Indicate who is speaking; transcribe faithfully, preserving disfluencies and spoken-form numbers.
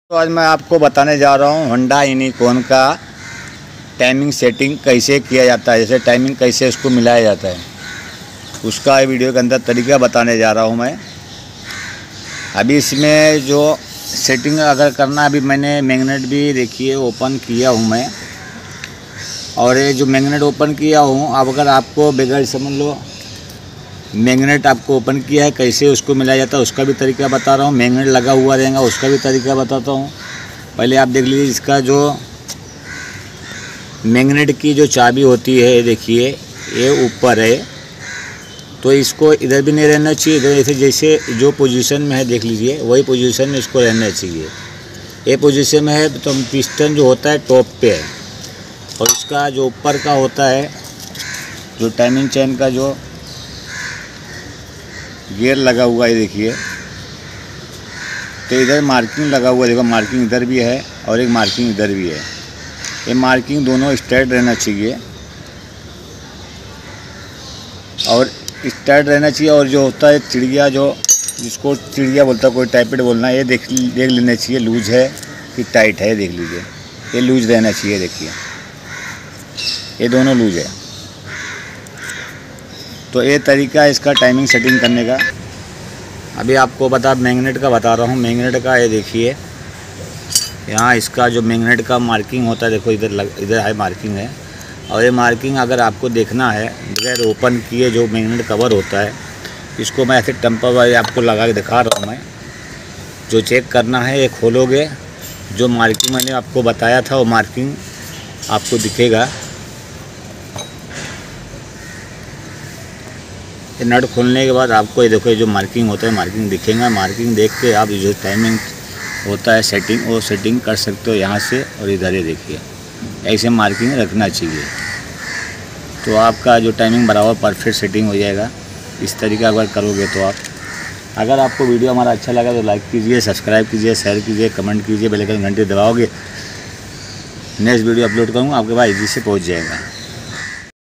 Speaker 1: तो आज मैं आपको बताने जा रहा हूँ होंडा यूनिकॉर्न का टाइमिंग सेटिंग कैसे किया जाता है, जैसे टाइमिंग कैसे उसको मिलाया जाता है, उसका वीडियो के अंदर तरीका बताने जा रहा हूँ मैं। अभी इसमें जो सेटिंग अगर करना, अभी मैंने मैग्नेट भी देखिए ओपन किया हूँ मैं, और ये जो मैग्नेट ओपन किया हूँ, अब अगर आपको बगैर समझ लो मैग्नेट आपको ओपन किया है, कैसे उसको मिलाया जाता है उसका भी तरीका बता रहा हूँ। मैग्नेट लगा हुआ रहेगा उसका भी तरीका बताता हूँ। पहले आप देख लीजिए, इसका जो मैग्नेट की जो चाबी होती है, देखिए ये ऊपर है, तो इसको इधर भी नहीं रहना चाहिए, इधर ऐसे जैसे जो पोजीशन में है देख लीजिए वही पोजीशन में इसको रहना चाहिए। ये पोजीशन में है तो पिस्टन जो होता है टॉप पे है, और इसका जो ऊपर का होता है जो टाइमिंग चेन का जो गियर लगा हुआ है, देखिए तो इधर मार्किंग लगा हुआ है, देखो मार्किंग इधर भी है और एक मार्किंग इधर भी है। ये मार्किंग दोनों स्ट्रेट रहना चाहिए और स्ट्रेट रहना चाहिए। और जो होता है चिड़िया, जो जिसको चिड़िया बोलता है कोई टाइपेड बोलना, ये देख देख लेना चाहिए लूज है कि टाइट है, देख लीजिए ये लूज रहना चाहिए, देखिए ये दोनों लूज है। तो ये तरीका है इसका टाइमिंग सेटिंग करने का। अभी आपको बता मैग्नेट का बता रहा हूँ। मैग्नेट का ये देखिए यहाँ इसका जो मैग्नेट का मार्किंग होता है, देखो इधर लग इधर है मार्किंग है, और ये मार्किंग अगर आपको देखना है बगैर ओपन किए जो मैग्नेट कवर होता है, इसको मैं ऐसे टेम्पर वाले आपको लगा के दिखा रहा हूँ मैं। जो चेक करना है ये खोलोगे, जो मार्किंग मैंने आपको बताया था वो मार्किंग आपको दिखेगा। ये नट खोलने के बाद आपको ये देखो ये जो मार्किंग होता है मार्किंग दिखेगा। मार्किंग देख के आप जो टाइमिंग होता है सेटिंग, वो सेटिंग कर सकते हो यहाँ से, और इधर ही देखिए ऐसे मार्किंग रखना चाहिए, तो आपका जो टाइमिंग बराबर परफेक्ट सेटिंग हो जाएगा। इस तरीका अगर करोगे तो आप, अगर आपको वीडियो हमारा अच्छा लगा तो लाइक कीजिए, सब्सक्राइब कीजिए, शेयर कीजिए, कमेंट कीजिए, बेल आइकन घंटी दबाओगे, नेक्स्ट वीडियो अपलोड करूँगा आपके पास इजी से पहुँच जाएगा।